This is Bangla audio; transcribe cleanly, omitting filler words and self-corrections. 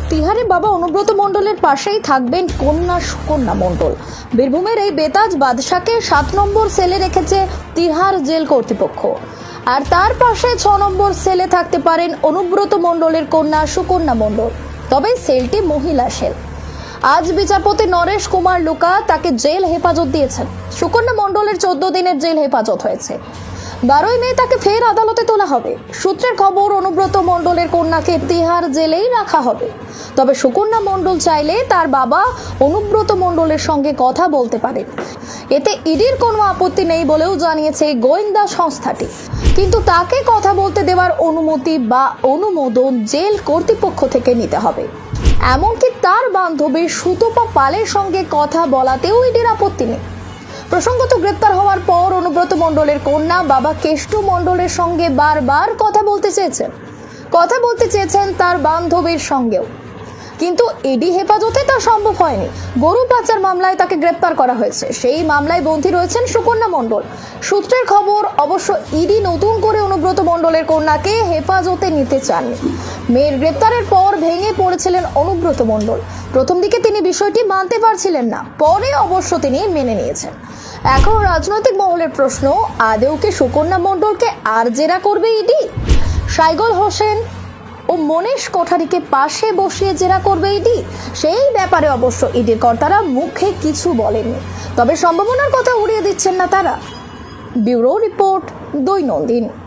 তিহারে বাবা অনুব্রত মণ্ডলের পাশেই থাকবেন কন্যা সুকন্যা মণ্ডল। বীরভূমের এই বেতাজ বাদশাকে 7 নম্বর সেলে রেখেছে তিহার জেল কর্তৃপক্ষ, আর তার পাশে 6 নম্বর সেলে থাকতে পারেন অনুব্রত মণ্ডলের কন্যা সুকন্যা মণ্ডল। তবে সেলটি মহিলা সেল। আজ বিচারপতি নরেশ কুমার লুকা তাকে জেল হেফাজত দিয়েছেন। সুকন্যা মণ্ডলের 14 দিনের জেল হেফাজত হয়েছে। 12ই মে তাকে ফের আদালতে তোলা হবে। সূত্রের খবর, অনুব্রত মণ্ডলের কন্যাকে তিহার জেলেই রাখা হবে। তবে সুকন্যা মণ্ডল চাইলে তার বাবা অনুব্রত মণ্ডলের সঙ্গে কথা বলতে পারেন। এতে ইডির কোনো আপত্তি নেই বলেও জানিয়েছে গোয়েন্দা সংস্থাটি। কিন্তু তাকে কথা বলতে দেওয়ার অনুমতি বা অনুমোদন জেল কর্তৃপক্ষ থেকে নিতে হবে। এমনকি তার বান্ধবী সুতপা পালের সঙ্গে কথা বলাতেও ইডির আপত্তি নেই। প্রসঙ্গত, গ্রেপ্তার হওয়ার পর অনুব্রত মণ্ডলের কন্যা বাবা কেষ্ট মণ্ডলের সঙ্গে বারবার কথা বলতে চেয়েছেন তার বান্ধবীর সঙ্গেও, কিন্তু ইডি হেফাজতে তা সম্ভব হয়নি। গরু পাচার মামলায় তাকে গ্রেপ্তার করা হয়েছে। সেই মামলায় বন্দী রয়েছেন সুকন্যা মণ্ডল। সূত্রের খবর, অবশ্য ইডি নতুন করে অনুব্রত মণ্ডলের কন্যাকে হেফাজতে নিতে চাননি। মেয়ের গ্রেপ্তারের পর ভেঙে পড়েছিলেন অনুব্রত মণ্ডল। প্রথম দিকে তিনি বিষয়টি মানতে পারছিলেন না, পরে অবশ্য তিনি মেনে নিয়েছেন। এখন রাজনৈতিক মহলের প্রশ্ন, আদৌ কি সুকন্যা মণ্ডলকে আর জেরা করবে ইডি? সাইগল হোসেন ও মনীষ কোঠারিকে পাশে বসিয়ে জেরা করবে ইডি? সেই ব্যাপারে অবশ্য ইডির কর্তারা মুখে কিছু বলেননি, তবে সম্ভাবনার কথা উড়িয়ে দিচ্ছেন না তারা। ব্যুরো রিপোর্ট, দৈনন্দিন।